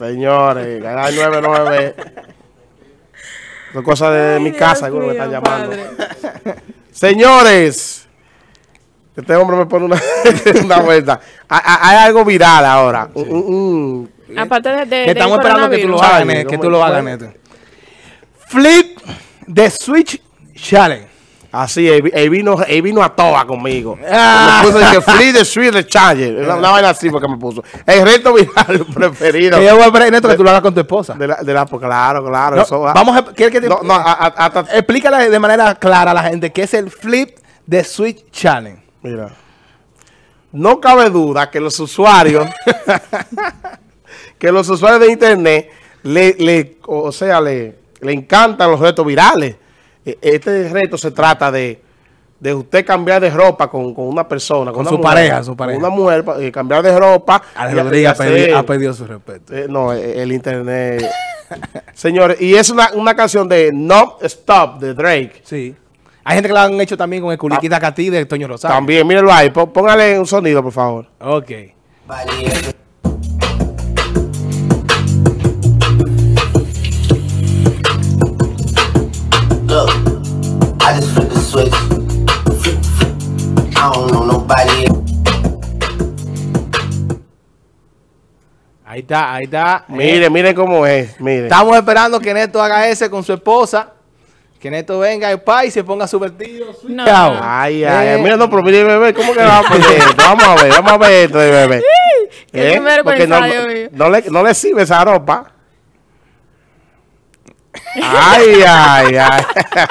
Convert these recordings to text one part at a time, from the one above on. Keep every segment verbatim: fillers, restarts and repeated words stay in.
Señores, ganar nueve nueve. Son cosas de Ay, mi casa, algunos me están llamando. Señores, este hombre me pone una, una vuelta. Hay, hay algo viral ahora. Sí. Un, un, un, Aparte de, de que estamos esperando que tú lo hagas, Neto, que tú lo hagas, Neto. Flip the Switch Challenge. Así, él, él, vino, él vino a toa conmigo. Ah. Me puso que Flip the Switch Challenge. Una, una vaina así porque me puso. El reto viral preferido. Que yo voy a esperar, Neto, que tú lo hagas con tu esposa. De la, de la, pues claro, claro. No, eso, vamos a, ¿quieres que te, no, no, a, a, a, explícale de manera clara a la gente qué es el Flip the Switch Challenge. Mira. No cabe duda que los usuarios, que los usuarios de internet, le, le, o sea, le, le encantan los retos virales. Este reto se trata de, de usted cambiar de ropa con, con una persona, con, con una su mujer, pareja, su pareja. Con una mujer, eh, cambiar de ropa. Alex Rodríguez ha, pedi, ha pedido su respeto. Eh, no, el internet. Señores, y es una, una canción de No Stop de Drake. Sí. Hay gente que lo han hecho también con el Culiquita Catí de Toño Rosario. También, mírenlo ahí. Póngale un sonido, por favor. Ok. Look, I just flipped the switch. I don't know nobody. Ahí está, ahí está. Mire, eh. mire cómo es. Mire. Estamos esperando que Neto haga ese con su esposa. Que Neto venga el país y se ponga su vestido. No. Ay, ay, eh. mira, no, pero mire, bebé, ¿cómo que vamos a ver esto? Vamos a ver, vamos a ver esto, bebé. Qué ¿Eh? Porque no, no, le, no le sirve esa ropa. Ay, ay, ay.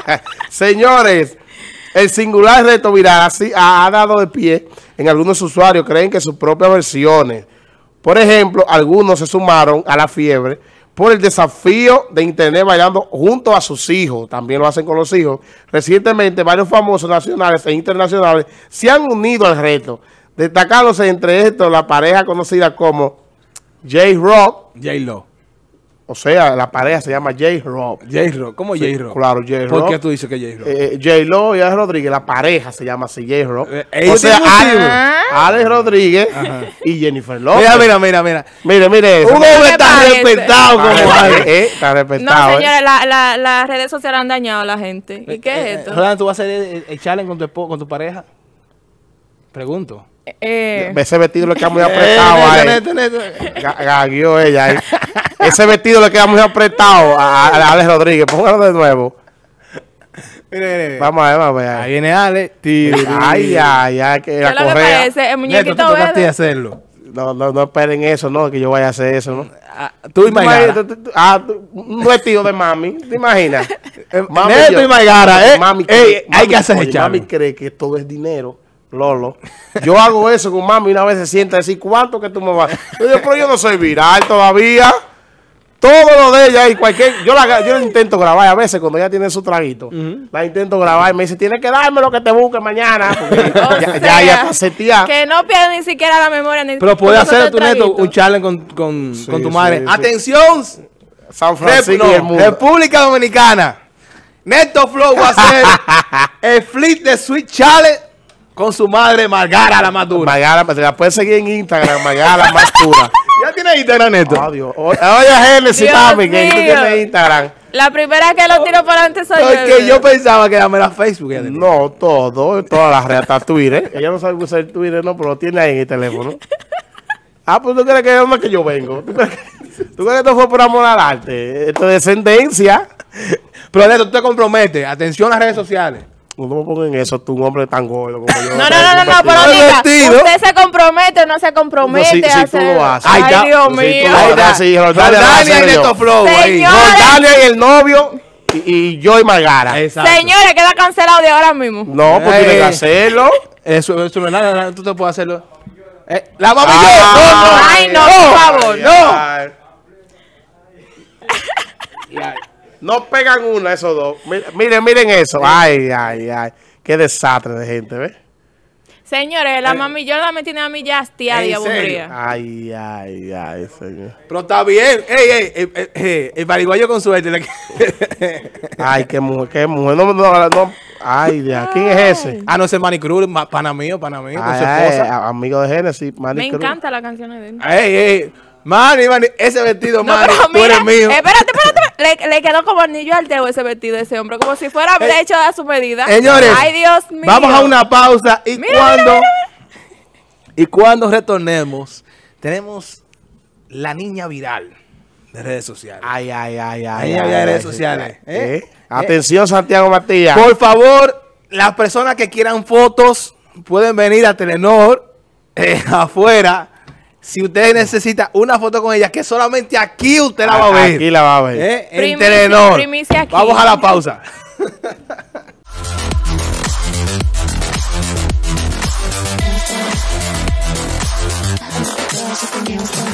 Señores, el singular reto viral así ha, ha dado de pie en algunos usuarios. Creen que sus propias versiones. Por ejemplo, algunos se sumaron a la fiebre por el desafío de internet bailando junto a sus hijos. También lo hacen con los hijos. Recientemente, varios famosos nacionales e internacionales se han unido al reto, destacándose entre estos la pareja conocida como J-Rock. J-Lo. O sea, la pareja se llama J-Rock. J-Rock, ¿cómo sí, J-Rock? Claro, J-Rock. ¿Por qué tú dices que J-Rock? Eh, J-Lo y Alex Rodríguez, la pareja se llama así, J-Rock. Eh, o sea, Alex, Alex Rodríguez Ajá. y Jennifer López. Mira, mira, mira, mira. Mire, mire. Un hombre está respetado como Alex. Eh, está respetado. No, señores, eh. las la, la redes sociales han dañado a la gente. ¿Y qué eh, es esto? Roland, ¿tú vas a hacer el, el challenge con tu, con tu pareja? Pregunto. Eh. Ese vestido le queda muy apretado eh, a él. Gaguió ella ahí. Ese vestido le queda muy apretado a, a Alex Rodríguez. Póngalo de nuevo. Mire, mire. Vamos a ver, vamos a ver. Ahí viene Alex. Ay, ay, ay. Que la ¿Qué es lo que parece? El muñequito Neto, verde. hacerlo. No, no, no esperen eso, no, que yo vaya a hacer eso, ¿no? Ah, tú y Maigara. Ah, un vestido de mami, ¿te imaginas? Mami, Neto y Maigara, ¿eh? Mami, Ey, mami, hay que hacer oye, mami cree que todo es dinero. Lolo. Yo hago eso con mami y una vez se sienta a decir, ¿cuánto que tú me vas? Yo digo, pero yo no soy viral todavía. Todo lo de ella y cualquier... Yo la, yo la intento grabar a veces cuando ella tiene su traguito. Uh-huh. La intento grabar y me dice, tienes que darme lo que te busque mañana. Porque o ya, sea, ya, ya está seteada. Que no pierda ni siquiera la memoria. Ni pero puede hacer tu Neto un challenge con, con, sí, con tu madre. Sí, Atención, sí. San Francisco Rep, y no, el mundo. República Dominicana. Neto Flow va a hacer el Flip the Switch Challenge con su madre Margara, la más dura. Margara, la puedes seguir en Instagram, Margara, la más dura. ¿Ya tienes Instagram, Neto? Oh, Dios. Oye, Génesis, mami, que tú tienes Instagram. La primera que lo tiro para adelante soy no, yo. Es que yo pensaba que era Facebook. No, todo, todas las redes, hasta Twitter. Ella no sabe usar Twitter, no, pero lo tiene ahí en el teléfono. Ah, pues tú crees que es donde que yo vengo. ¿Tú crees que, ¿tú crees que esto fue por amor al arte? Esto es descendencia. Pero Neto, tú te comprometes. Atención a las redes sociales. No me pongo en eso, tú un hombre tan gordo como yo. No, no, no, no, no, pero diga, ¿usted se compromete o no se compromete no, si, a si hacer? Tú lo haces. Ay, Ay Dios si mío. Ay, sí, Jordania y Neto Flow. Jordania y el novio y, y yo y Margara. Exacto. Señores, queda cancelado de ahora mismo. No, pues tiene que hacerlo. Eso, eso no es nada, tú te puedes hacerlo. Eh, la mami ah, yo. No, no. Ay, no, por favor. No. No pegan una esos dos. Miren, miren eso. Ay, ay, ay. Qué desastre de gente, ¿ves? Señores, la mami Yoda me tiene a mí ya hastiada y aburrida. Ay, ay, ay, señor. Pero está bien. Ey, ey, ey, ey, ey el pariguayo con suerte. Ay, qué mujer, qué mujer. No, no, no. Ay, Dios. ¿Quién es ese? Ah, no, ese Manny Cruz, pana mío, pana mío, con su ay, esposa. Ay, amigo de Génesis, Manny Me Cruz. encanta la canción de él. Ey, ey. Manny, Manny, ese vestido, No, Manny, pero tú mira, eres mío. eh, espérate, espérate. Le, le quedó como anillo al dedo ese vestido de ese hombre, como si fuera Eh, hecho a su medida. Señores, Ay, Dios mío. vamos a una pausa y Mira, cuando mira, mira, y cuando retornemos tenemos la niña viral de redes sociales. Ay, ay, ay, ay. Ahí ay, había ay, redes ay, sociales, eh, ¿eh? eh. Atención, Santiago Matías. Por favor, las personas que quieran fotos pueden venir a Telenor eh, afuera. Si usted necesita una foto con ella, que solamente aquí usted la va a ver. Aquí la va a ver. ¿Eh? En Primicia- Telenor. primicia aquí. Vamos a la pausa. Music